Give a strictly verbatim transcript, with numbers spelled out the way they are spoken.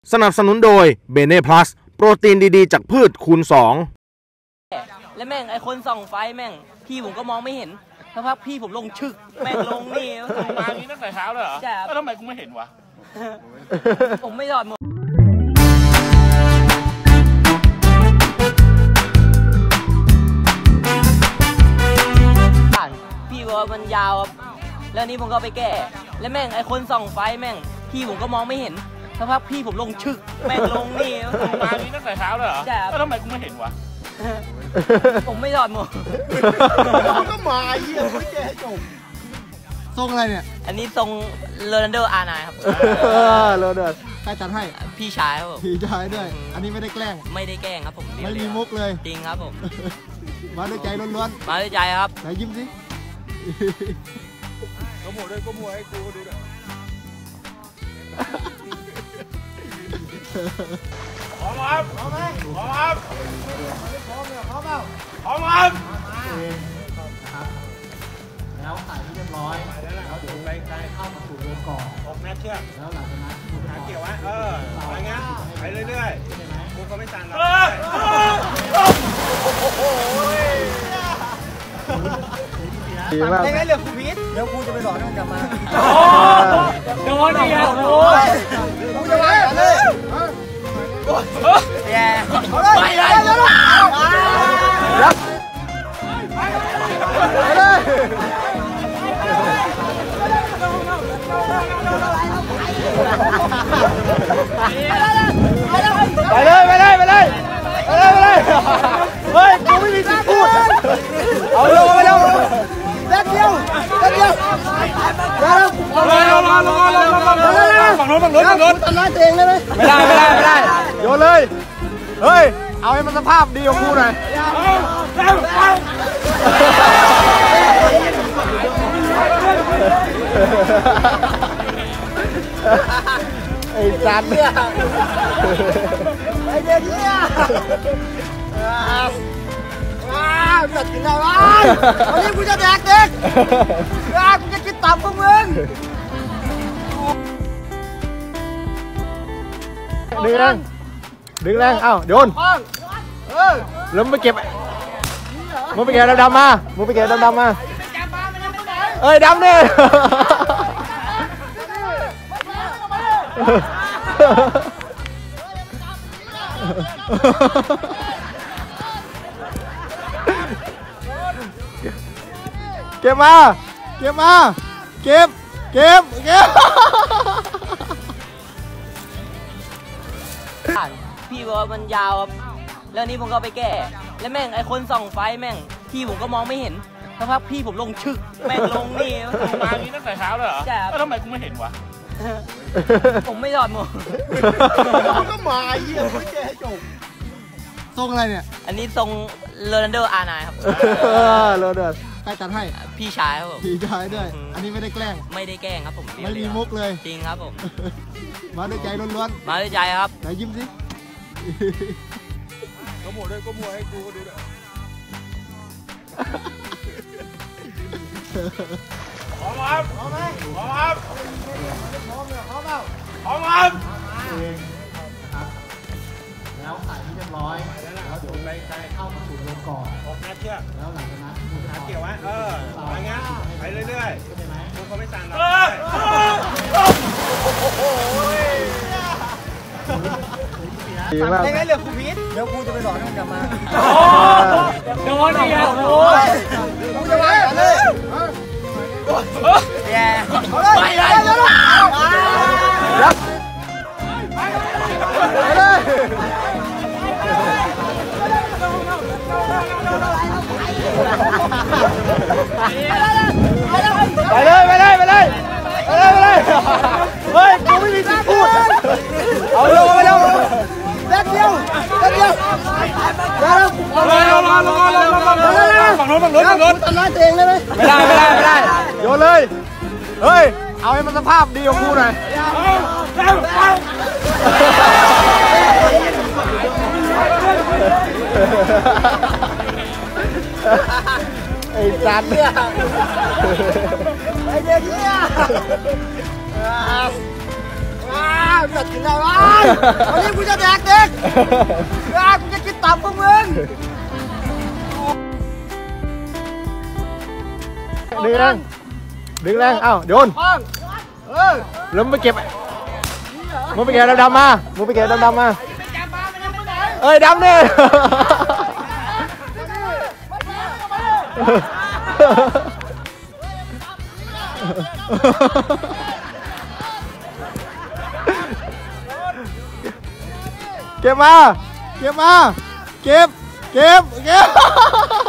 สนับสนุนโดยเบเน่พลัสโปรตีนดีๆจากพืชคูณสองแล้วแม่งไอคนส่องไฟแม่งพี่ผมก็มองไม่เห็นสักพักพี่ผมลงชึกแม่งลงนี่มาอย่างนี้ตั้งแต่เช้าเลยเหรอใช่แล้วทำไมกูไม่เห็นวะผมไม่ถอดหมวกพี่บอกว่ามันยาวแล้วนี้ผมก็ไปแก้แล้วแม่งไอคนส่องไฟแม่งพี่ผมก็มองไม่เห็นสักพักพี่ผมลงชึกแม่งลงนี่มาอย่างนี้ตั้งแต่เช้าเลยเหรอใช่แล้วทำไมกูไม่เห็นวะผมไม่ถอดหมวกก็มาเยี่ยมไม่แก้ให้จบทรงอะไรเนี่ยอันนี้ทรงโรนัลโดอาร์ไนน์ครับโรนัลโดใครจัดให้พี่ชายครับผมพี่ชายด้วยอันนี้ไม่ได้แกล้งไม่ได้แกล้งครับผมไม่มีมุกเลยจริงครับผมมาด้วยใจล้วนๆมาด้วยใจครับไหนยิ้มสิก็หมดด้วยก็หมดให้กูดูด้วยพร้อมครับพร้อมไหมพร้อมครับพร้อมเนี่ยพร้อมเปล่าพร้อมครับแล้วใส่ที่เรียบร้อยแล้วเดี๋ยวไปเข้ามาสู่วงกลมออกแม่เชือกแล้วหลังจากนั้นหาเกี่ยวไว้เอออะไรเงี้ยไปเรื่อยๆกูก็ไม่สั่นหรอกดีมากไม่งั้นเดี๋ยวครูพีทเดี๋ยวครูจะไปสอนให้มันกลับมาโดนอีกแล้วโอ้ยครูจะไปเลยแย่ไปเลยไปเลยไปเลยไปเลยไปเลยไปเลยเฮ้ยกูไม่มีสิทธิ์พูดเอาลงไปแล้วเด็กเดียวเด็กเดียวลงเลยลงลงลงลงลงฝั่งโน้นฝั่งโน้นฝั่งโน้นตัดหน้าตัวเองได้ไหมไม่ได้ไม่ได้ไม่ได้โยนเลยเฮ้ยเอาให้มันสภาพดีของกูหน่อยไอ้จันเนี่ยไอ้เด็กเนี่ยว้าวจัดกินอะไรวะวันนี้กูจะแดกเด็กกูจะกินตับพวกมึงดึงแรงดึงแรงเอ้าโยนแล้วมึงไปเก็บมึงไปเก็บดำๆมามึงไปเก็บดำๆมาเอ้ยดำเนี่ยเก็บมาเก็บมาเก็บเก็บเก็บพี่บอกว่ามันยาวแล้วนี้ผมก็ไปแก้แล้วแม่งไอคนส่องไฟแม่งพี่ผมก็มองไม่เห็นสักพักพี่ผมลงชึกแม่งลงนี่มาอย่างนี้ตั้งแต่เช้าเลยเหรอใช่แล้วทำไมกูไม่เห็นวะผมไม่ถอดหมวกก็มาเยี่ยมไม่แก้ให้จบทรงอะไรเนี่ยอันนี้ทรงโรนัลโดอาร์ไนน์ครับโรนัลโดใครจัดให้พี่ชายครับผมพี่ชายด้วยอันนี้ไม่ได้แกล้งไม่ได้แกล้งครับผมไม่มีมุกเลยจริงครับผมมาด้วยใจล้วนๆมาด้วยใจครับไหนยิ้มสิก็หมดด้วยก็หมดให้กูดูด้วยพร้อมครับพร้อมไหมพร้อมครับพร้อมเนี่ยพร้อมเปล่าพร้อมครับแล้วใส่ที่เรียบร้อยแล้วเดี๋ยวไปเข้ามาสู่วงกลมออกแม่เชือกแล้วหลังจากนั้นหาเกี่ยวไว้เอออะไรเงี้ยไปเรื่อยๆกูก็ไม่สั่นหรอกดีมากไม่งั้นเดี๋ยวครูพีทเดี๋ยวครูจะไปสอนให้มันกลับมาโดนอีกแล้วโอ้ยครูจะไปเลยแย่ไปเลยไปเลยไปเลยไปเลยไปเลยไปเลยไปเลยเฮ้ยกูไม่มีสิทธิ์พูดเอาลงไปแล้วเด็กเดียวเด็กเดียวลงเลยลงลงลงลงลงฝั่งโน้นฝั่งโน้นฝั่งโน้นตัดหน้าตัวเองได้ไหมไม่ได้ไม่ได้ไม่ได้โยนเลยเฮ้ยเอาให้มันสภาพดีของกูหน่อยไอ้จันเนี่ยไอ้เด็กเนี่ยเสร็จยังไงวะวันนี้กูจะแดกเด็กกูจะกินตับพวกมึงดึงแรงดึงแรงเอ้าโยนแล้วมึงไปเก็บมึงไปเก็บดำๆมามึงไปเก็บดำๆมาเอ้ยดำเนี่ยเก็บมาเก็บมาเก็บเก็บเก็บ